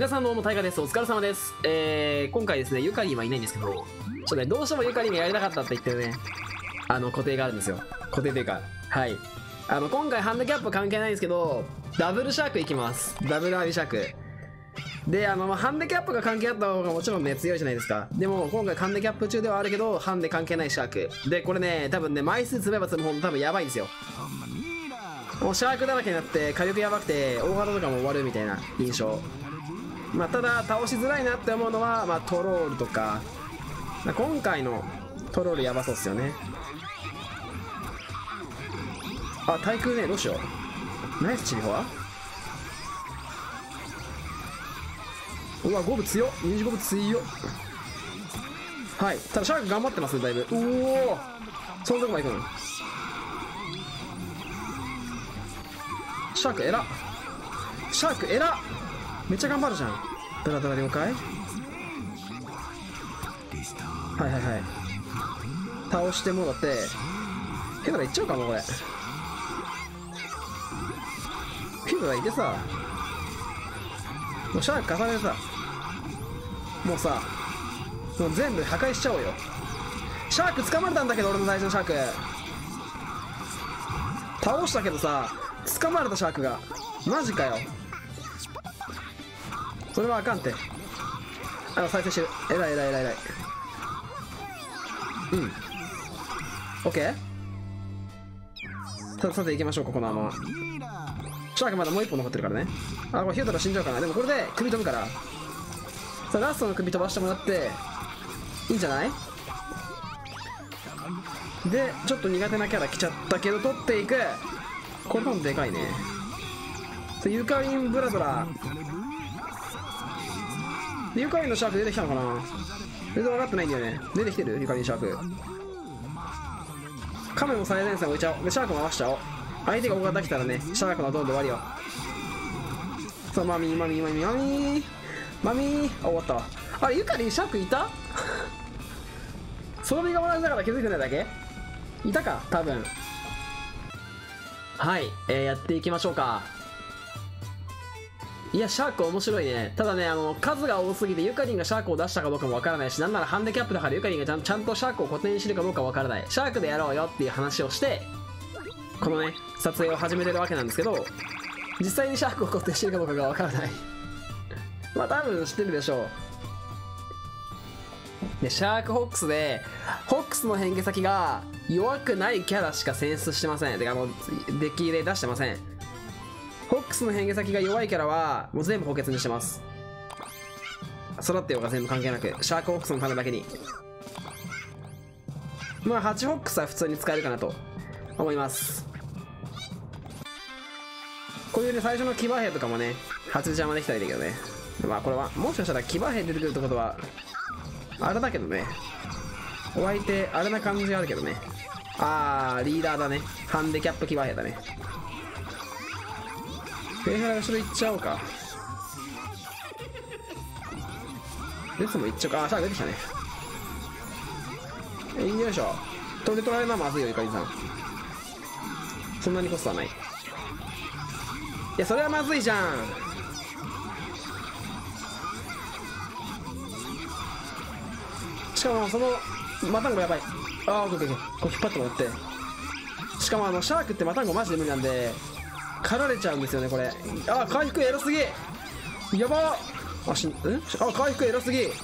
皆さんどうもタイガです。お疲れ様です。今回ですね、ゆかりんはいないんですけど、ちょっとね、どうしてもゆかりんがやりたかったって言ってるね、固定があるんですよ。固定というか、はい。今回ハンデキャップ関係ないんですけど、ダブルシャークいきます。ダブルアビシャーク。で、ハンデキャップが関係あった方がもちろんね、強いじゃないですか。でも、今回ハンデキャップ中ではあるけど、ハンデ関係ないシャーク。で、これね、多分ね、枚数積めば積むほど多分やばいんですよ。もうシャークだらけになって、火力やばくて、大型とかも終わるみたいな印象。まあ、ただ倒しづらいなって思うのは、まあ、トロールとか、今回のトロールやばそうっすよね。あ、対空ね、どうしよう。ナイスチリホア。うわ、ゴブ強っ。ニンジゴブ強っ。はい、ただシャーク頑張ってますね、だいぶ。おお、そのとこまで行くの。シャーク偉っ。シャーク偉っ。めっちゃ頑張るじゃん。だらだら了解。はいはいはい。倒してもだって。フィードラいっちゃうかもこれ。フィードラいてさ。もうシャーク重ねてさ。もうさ。もう全部破壊しちゃおうよ。シャーク掴まれたんだけど、俺の最初のシャーク。倒したけどさ、掴まれたシャークが。マジかよ。それはあかんて。再生してる。えらいえらいえらいえらい。うん。オッケー。さて行きましょう、ここのまま。シャークまだもう一本残ってるからね。これヒュートラ死んじゃうかな。でもこれで首飛ぶから。さあ、ラストの首飛ばしてもらって、いいんじゃない？で、ちょっと苦手なキャラ来ちゃったけど、取っていく。これ多分でかいね。ユカリンブラドラで、ユカリンのシャーク出てきたのかな。全然分かってないんだよね。出てきてるユカリンシャーク。カメも最前線置いちゃおう。で、シャークも合わしちゃおう。相手が大型来たらね、シャークのドンで終わりよ。さあ、マミーマミーマミーマミーマミー。あ、終わったわ。あれ、ユカリンシャークいた装備が同じだから気づいてないだけいたか多分。はい、やっていきましょうか。いや、シャーク面白いね。ただね、数が多すぎてユカリンがシャークを出したかどうかもわからないし、なんならハンデキャップだからユカリンがちゃんとシャークを固定にしてるかどうかわからない。シャークでやろうよっていう話をして、このね、撮影を始めてるわけなんですけど、実際にシャークを固定してるかどうかがわからない。まあ多分知ってるでしょう。で、シャークホックスで、ホックスの変化先が弱くないキャラしか選出してません。で、デッキで出してません。ホックスの変化先が弱いキャラはもう全部補欠にしてます。育ってようが全部関係なく、シャークホックスのためだけに。まあ8ホックスは普通に使えるかなと思います。こういうね、最初の騎馬兵とかもね、初邪魔できたらいいけどね。まあこれはもしかしたら騎馬兵出てくるってことはあれだけどね、お相手あれな感じがあるけどね。リーダーだね。ハンデキャップ騎馬兵だね。フェイハラ後ろ行っちゃおうか。レスも行っちゃうか。シャーク出てきたね。よいしょ。取られるのはまずいよ、ゆかりんさん。そんなにコストはない。いや、それはまずいじゃん。しかも、その、マタンゴやばい。オッケーオッケー。こう引っ張ってもらって。しかも、シャークってマタンゴマジで無理なんで、狩られちゃうんですよね、これ。回復エロすぎ。やばー。回復エロすぎ。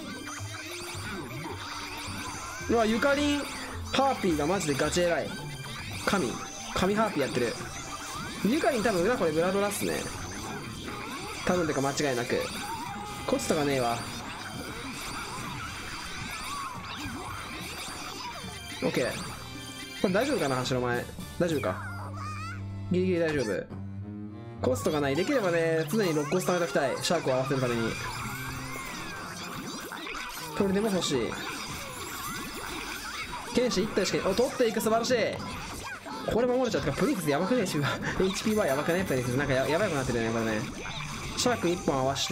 うわ、ゆかりんハーピーがマジでガチ偉い。神ハーピーやってる。ゆかりん多分裏これブラドラっすね。多分てか間違いなく。コストがねえわ。オッケー。これ大丈夫かな、柱前。大丈夫か。ギリギリ大丈夫。コストがない。できればね、常に6コスト貯めときたい。シャークを合わせるために。鳥でも欲しい。剣士1体しか取っていく。素晴らしい。これ守れちゃう。プリンセスやばくねえし。HP はやばくねプリンセス。なんかやばくなってるね、これね。シャーク1本合わして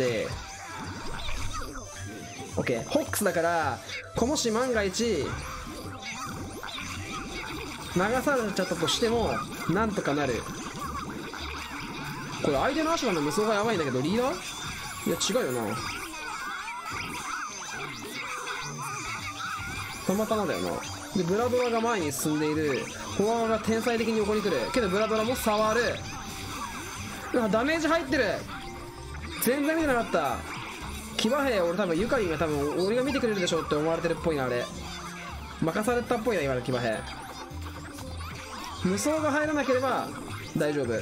。OK。ホックスだから、もし万が一、流されちゃったとしてもなんとかなる。これ相手のアシュラの無双がやばいんだけど、リーダーいや違うよな。たまたまだよな。でブラドラが前に進んでいる。フォアが天才的に横に来るけどブラドラも触る。ダメージ入ってる。全然見てなかった。騎馬兵俺多分ユカリンが多分俺が見てくれるでしょって思われてるっぽいな。あれ任されたっぽいな今の騎馬兵。無双が入らなければ大丈夫。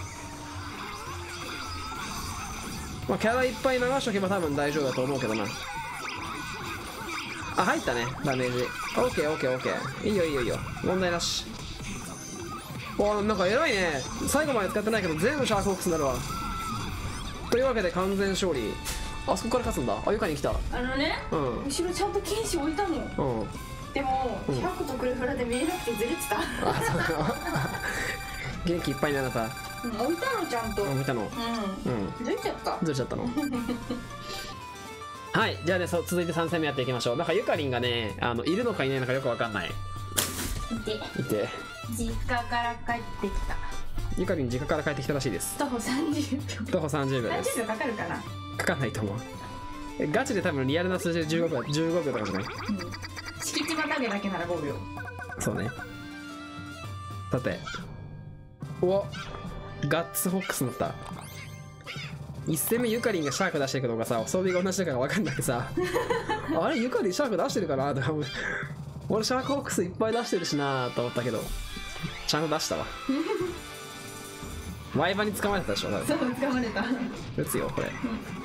まあキャラいっぱい流しとけば多分大丈夫だと思うけどな。あ入ったねダメージ。オッケーオッケーオッケー。いいよいいよいいよ問題なし。わなんか偉いね。最後まで使ってないけど全部シャークホークスになるわ。というわけで完全勝利。あそこから勝つんだ。あゆかに来た。 あのね、 うん、 後ろちゃんと剣士置いたの。 うん、 でも、シャークとクルフラで見えなくてずれてた。 あそう元気いっぱいになった。 置いたのちゃんと。 置いたの。 うん。ずれちゃった。 ずれちゃったの。はい、じゃあね、続いて3戦目やっていきましょう。なんかゆかりんがね、いるのかいないのかよくわかんない。いて。 実家から帰ってきた。 ゆかりん実家から帰ってきたらしいです。 徒歩30秒。 徒歩30秒です。 30秒かかるかな。 かかんないと思う。ガチで多分リアルな数字で15秒とかじゃない？ 敷地またげだけなら5秒。そうね。 さて、おガッツフォックスになった。1戦目ゆかりんがシャーク出してるかどうかさ、装備が同じだから分かんないけどさあれゆかりんシャーク出してるかなとか思う。俺シャークフォックスいっぱい出してるしなと思ったけどちゃんと出したわワイバに捕まれたでしょ。 そう、捕まれた。 撃つよこれ、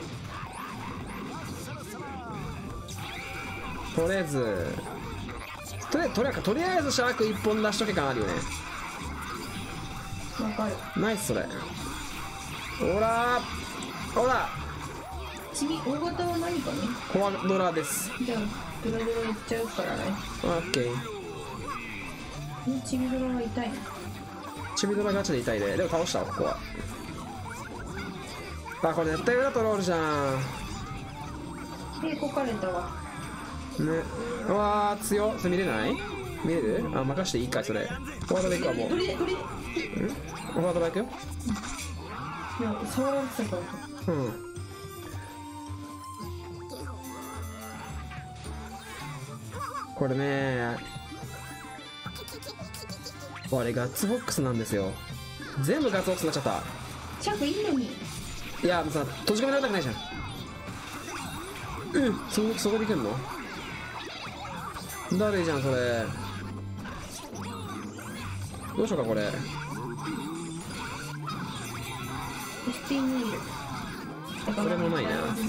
とりあえずとりあえずシャーク1本出しとけ感あるよね。 わかる。 ナイスそれ。ほらほら次大型は何かね。 コアドラです。 じゃあドラドラいっちゃうからね。 オッケー。 チビドラは痛いの。 チビドラガチで痛いで。でも倒したわここは。あこれ絶対裏トロールじゃん。 こかれたわね。うわー強っ。それ見れない？見れる？あ任していいかいそれ。フォワードでいくわもう。フォワードでいくよ。 いや触られてたから。 これねあれガッツボックスなんですよ。全部ガッツボックスになっちゃった。 シャークいいのに。 いやもうさ閉じ込められたくないじゃん。そこで来んのだるいじゃんそれ。どうしようかこれ。 ST ネイルこれもないな。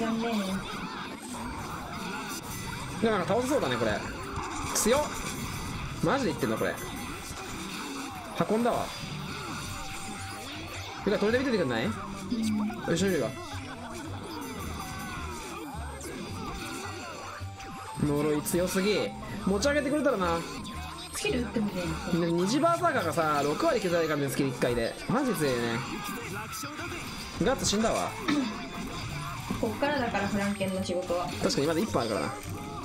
でもなんか倒せそうだねこれ。強っマジで言ってんのこれ。運んだわ。てかこれで見ててくんない？後ろにいるわ。呪い強すぎ。持ち上げてくれたらな。 スキル打ってもね。 二次バーサーカーがさ6割削られるからねスキル1回で。マジで強いね。ガッツ死んだわこっからだからフランケンの仕事は。確かにまだ1本あるからな。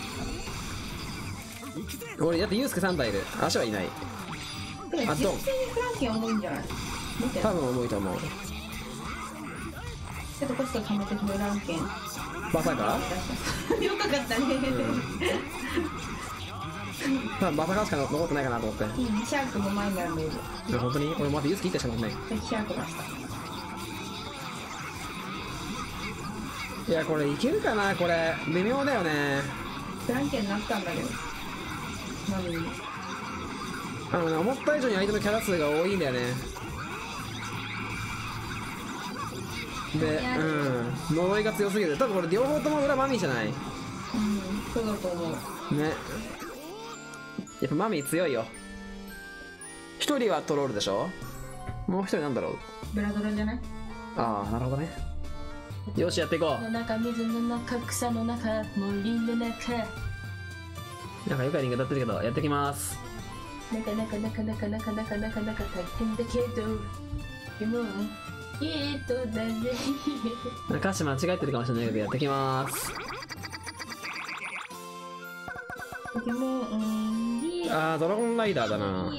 俺だってユースケ3体いる。足はいない。 実際にフランケン重いんじゃない？ 多分重いと思う。 ちょっとコスト貯めてフランケンバーサーカーよかったね。 多分バーサーカーしか残ってないかなと思って。 シャークも前にあるのよ。 本当に俺まだユースケ1体しか残ってない。 シャーク出した。 いやこれいけるかな。これ微妙だよね。 フランケンになったんだけど思った以上に相手のキャラ数が多いんだよね。で呪いが強すぎる。多分これ両方とも裏マミーじゃない？ そうだと思うね。やっぱマミー強いよ。一人はトロールでしょ。もう一人なんだろう。 ブラドラじゃない？ ああなるほどね。よしやっていこう。 水の中草の中森の中。 なんかゆかりんが歌ってるけどやってきます。 なかなか大変だけどでもだね。 歌詞間違えてるかもしれないけどやってきます。ドラゴンライダーだな。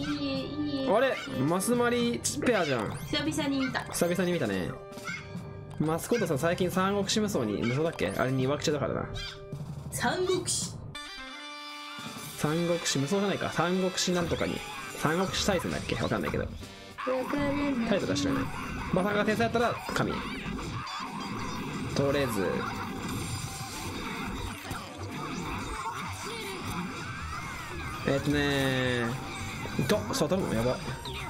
あれマスマリペアじゃん。 久々に見たね。 マスコットさん最近三国志無双に無双だっけ、あれに曰く中だからな。 三国志。 三国志無双じゃないか、三国志なんとかに三国志大戦だっけ、わかんないけどタイトルは知らない。馬さんが天才やったら神。とりあえず触ったのやば。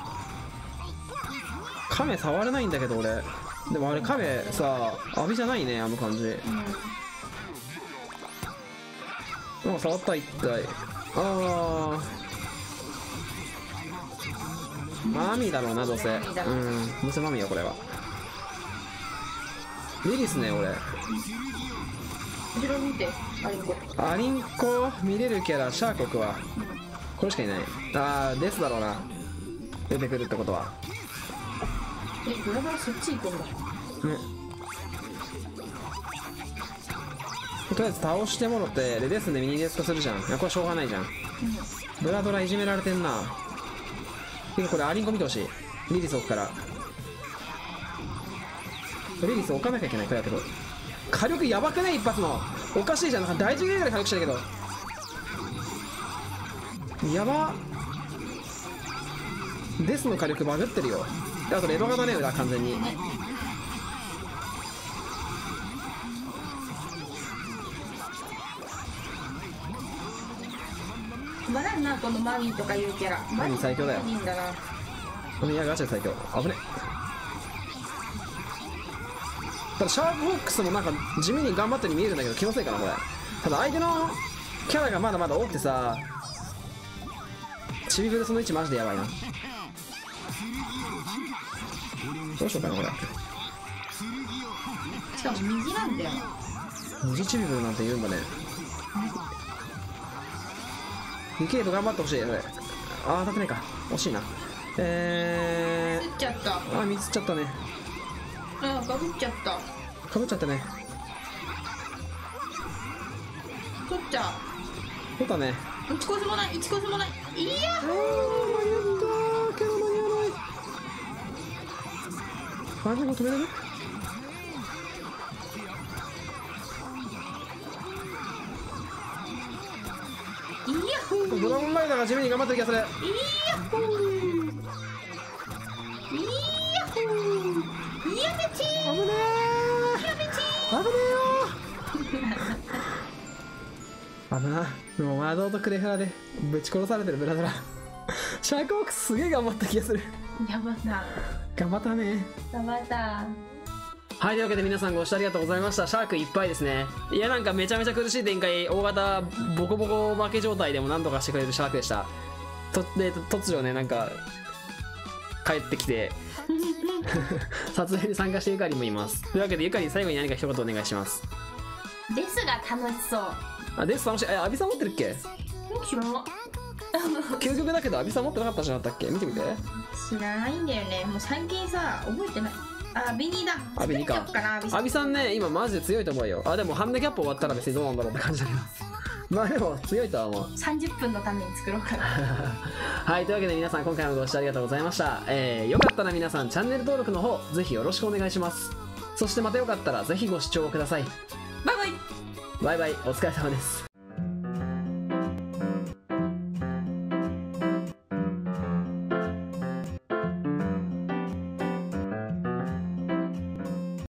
亀触れないんだけど俺。でもあれ亀さ、アビじゃないね、あの感じ。なんか触った一体。あマミーだろうな、どうせ。どうせマミーよこれは。リリスね俺。 後ろ見て、アリンコ。 アリンコ見れるキャラ、シャーコクはこれしかいない。ですだろうな、出てくるってことは。 ブラブラそっち行くんだね。 とりあえず倒してもろて、でですんでミニデス化するじゃん。いやこれしょうがないじゃん。ブラドラいじめられてんな。てかこれアリンコ見てほしい。リリス置くから。リリス置かなきゃいけないくらいだけど、火力やばくない？一発のおかしいじゃん。なんか大事ぐらいで火力してるけどやば。デスの火力バグってるよ。あとレロガだね裏完全に。 止まらんなこのマミーとかいうキャラ。 マミー最強だよ。 いいんだな。 いやガチで最強。危ね。ただシャークホックスもなんか地味に頑張ってるように見えるんだけど気のせいかなこれ。ただ相手のキャラがまだまだ多くてさ、チビフルその位置マジでやばいな。どうしようかなこれ。 しかも右なんだよ。 右チビフルなんて言うんだね。2ケイト頑張ってほしい。当たってないか、惜しいな。 ミスっちゃった。 ミスっちゃったね。 かぶっちゃった。 かぶっちゃったね。 取っちゃう。 取ったね。 打ち越しもない、打ち越しもない。いや間に合ったけど間に合わない。でも止めれる。 いやほー。 ドラゴンライダーが地味に頑張ってる気がする。 いやほー。いやほー。やめてー。 危ねー。 やめて危ねえよ。危な。もう魔導とクレフラでぶち殺されてるブラドラ。シャークホークスすげえ頑張った気がする。 ー。やばな。 頑張ったね。 頑張った。 はい、というわけで皆さんご視聴ありがとうございました。シャークいっぱいですね。いやなんかめちゃめちゃ苦しい展開、大型ボコボコ負け状態でも何とかしてくれるシャークでした。突如ねなんか帰ってきて撮影に参加してゆかりもいます。というわけでゆかり最後に何か一言お願いします。 ですが楽しそう。 です楽しい。アビさん持ってるっけ？ 知らん。 究極だけどアビさん持ってなかったじゃなかったっけ？見てみて。 知らないんだよね。もう最近さ覚えてない。ビニだ。 ビニか。アビさんね今マジで強いと思うよ。でもハンデキャップ終わったら別にどうなんだろうって感じだけどまあでも強いとは思う。 30分のために作ろうかなはい、というわけで皆さん今回もご視聴ありがとうございました。よかったら皆さんチャンネル登録の方ぜひよろしくお願いします。そしてまたよかったらぜひご視聴ください。 バイバイ。 バイバイ、お疲れ様です。